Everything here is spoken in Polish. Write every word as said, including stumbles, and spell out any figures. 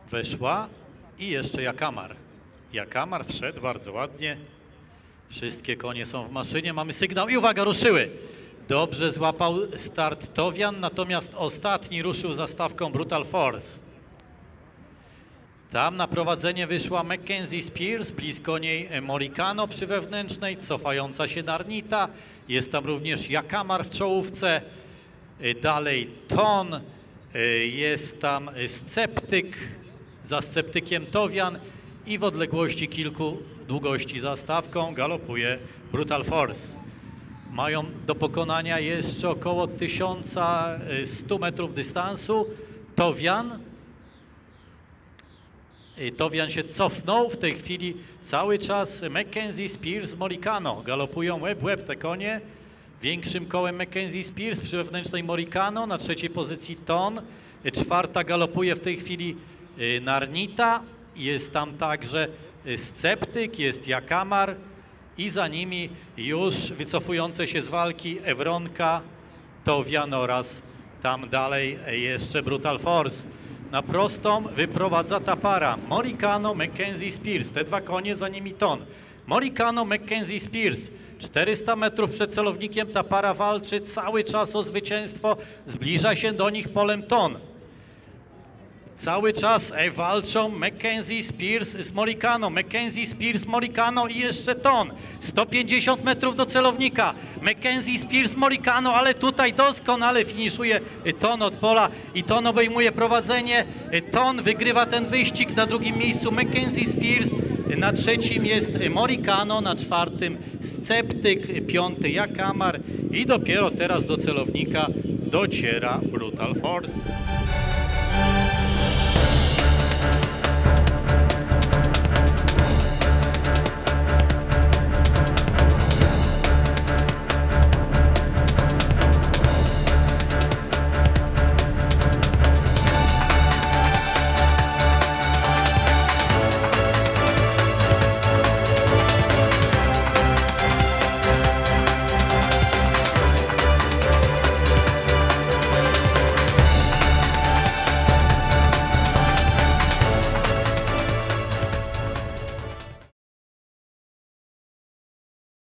weszła i jeszcze Jakamar. Jakamar wszedł bardzo ładnie. Wszystkie konie są w maszynie, mamy sygnał i uwaga, ruszyły. Dobrze złapał start Towian, natomiast ostatni ruszył zastawką Brutal Force. Tam na prowadzenie wyszła Mackenzie Spears, blisko niej Morikano przy wewnętrznej, cofająca się Narnita. Jest tam również Jakamar w czołówce. Dalej Ton, jest tam Sceptyk, za Sceptykiem Towian i w odległości kilku długości za stawką galopuje Brutal Force. Mają do pokonania jeszcze około tysiąc sto metrów dystansu. Towian. Towian się cofnął, w tej chwili cały czas Mackenzie Spears, Morikano. Galopują łeb w łeb te konie. Większym kołem Mackenzie Spears, przy wewnętrznej Morikano, na trzeciej pozycji Ton. Czwarta galopuje w tej chwili Narnita. Jest tam także Sceptyk, jest Jakamar i za nimi już wycofujące się z walki Ewronka, Towian oraz tam dalej jeszcze Brutal Force. Na prostą wyprowadza ta para Morikano, Mackenzie Spears. Te dwa konie, za nimi Ton. Morikano, Mackenzie Spears. czterysta metrów przed celownikiem ta para walczy cały czas o zwycięstwo. Zbliża się do nich polem Ton. Cały czas walczą Mackenzie Spears z Morikano. Mackenzie Spears, Morikano i jeszcze Ton. sto pięćdziesiąt metrów do celownika. Mackenzie Spears, Morikano, ale tutaj doskonale finiszuje Ton od pola i Ton obejmuje prowadzenie. Ton wygrywa ten wyścig, na drugim miejscu Mackenzie Spears. Na trzecim jest Morikano, na czwartym Sceptyk, piąty Jakamar i dopiero teraz do celownika dociera Brutal Force.